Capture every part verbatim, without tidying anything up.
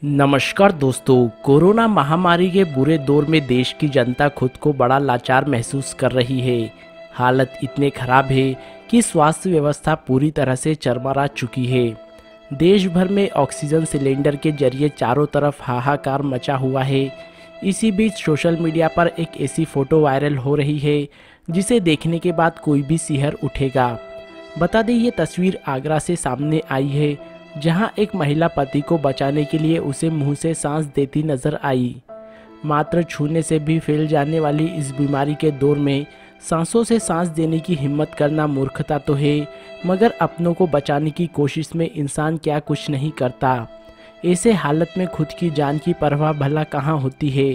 नमस्कार दोस्तों। कोरोना महामारी के बुरे दौर में देश की जनता खुद को बड़ा लाचार महसूस कर रही है। हालत इतने खराब है कि स्वास्थ्य व्यवस्था पूरी तरह से चरमरा चुकी है। देश भर में ऑक्सीजन सिलेंडर के जरिए चारों तरफ हाहाकार मचा हुआ है। इसी बीच सोशल मीडिया पर एक ऐसी फोटो वायरल हो रही है जिसे देखने के बाद कोई भी सिहर उठेगा। बता दें, ये तस्वीर आगरा से सामने आई है, जहां एक महिला पति को बचाने के लिए उसे मुंह से सांस देती नजर आई। मात्र छूने से भी फैल जाने वाली इस बीमारी के दौर में सांसों से सांस देने की हिम्मत करना मूर्खता तो है, मगर अपनों को बचाने की कोशिश में इंसान क्या कुछ नहीं करता। ऐसे हालत में खुद की जान की परवाह भला कहाँ होती है।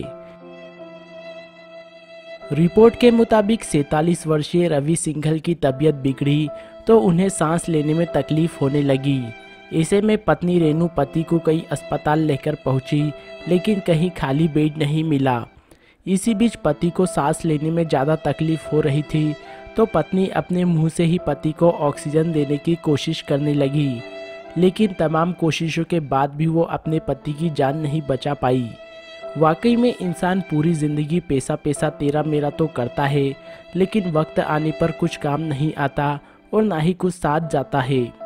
रिपोर्ट के मुताबिक सैंतालीस वर्षीय रवि सिंघल की तबीयत बिगड़ी तो उन्हें सांस लेने में तकलीफ होने लगी। ऐसे में पत्नी रेणु पति को कई अस्पताल लेकर पहुंची, लेकिन कहीं खाली बेड नहीं मिला। इसी बीच पति को सांस लेने में ज़्यादा तकलीफ हो रही थी तो पत्नी अपने मुंह से ही पति को ऑक्सीजन देने की कोशिश करने लगी, लेकिन तमाम कोशिशों के बाद भी वो अपने पति की जान नहीं बचा पाई। वाकई में इंसान पूरी ज़िंदगी पैसा पैसा तेरा मेरा तो करता है, लेकिन वक्त आने पर कुछ काम नहीं आता और ना ही कुछ साथ जाता है।